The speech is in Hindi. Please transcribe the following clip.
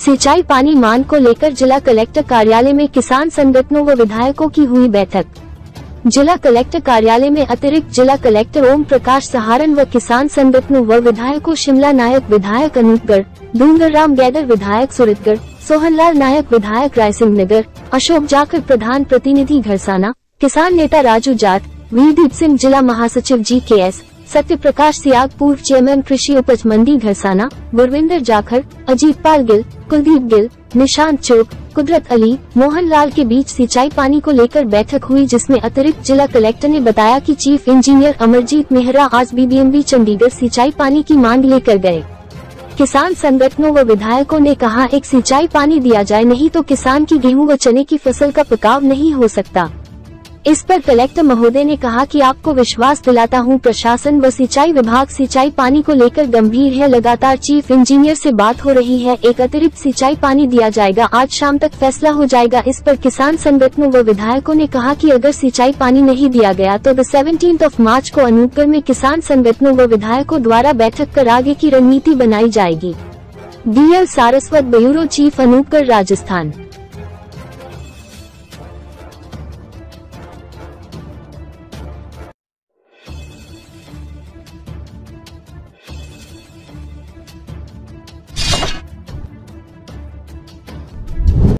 सिंचाई पानी मांग को लेकर जिला कलेक्टर कार्यालय में किसान संगठनों व विधायकों की हुई बैठक। जिला कलेक्टर कार्यालय में अतिरिक्त जिला कलेक्टर ओम प्रकाश सहारण व किसान संगठनों व विधायकों शिमला नायक विधायक अनूपगढ़, डूंगरराम गैदर विधायक सूरतगढ़, सोहनलाल नायक विधायक रायसिंह नगर, अशोक जाखड़ प्रधान प्रतिनिधि घरसाना, किसान नेता राजू जाट, वीरदीप सिंह जिला महासचिव GKS, सत्य प्रकाश सियाग पूर्व चेयरमैन कृषि उपज मंडी घरसाना, गुरविंदर जाखड़, अजीत पाल गिल, कुलदीप गिल, निशांत चोक, कुदरत अली, मोहन लाल के बीच सिंचाई पानी को लेकर बैठक हुई, जिसमें अतिरिक्त जिला कलेक्टर ने बताया कि चीफ इंजीनियर अमरजीत मेहरा आज BBMB चंडीगढ़ सिंचाई पानी की मांग लेकर गए। किसान संगठनों व विधायकों ने कहा एक सिंचाई पानी दिया जाए, नहीं तो किसान की गेहूं व चने की फसल का पकाव नहीं हो सकता। इस पर कलेक्टर महोदय ने कहा कि आपको विश्वास दिलाता हूं, प्रशासन व सिंचाई विभाग सिंचाई पानी को लेकर गंभीर है। लगातार चीफ इंजीनियर से बात हो रही है, एक अतिरिक्त सिंचाई पानी दिया जाएगा, आज शाम तक फैसला हो जाएगा। इस पर किसान संगठनों व विधायकों ने कहा कि अगर सिंचाई पानी नहीं दिया गया तो 17 मार्च को अनूपगढ़ में किसान संगठनों व विधायकों द्वारा बैठक कर आगे की रणनीति बनाई जाएगी। DL Saraswat, bureau chief, Anupgarh, Rajasthan.